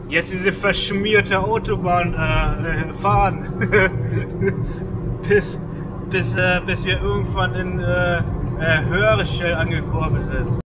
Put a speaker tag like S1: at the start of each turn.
S1: jetzt diese verschmierte Autobahn fahren. bis wir irgendwann in Hörschel angekommen sind.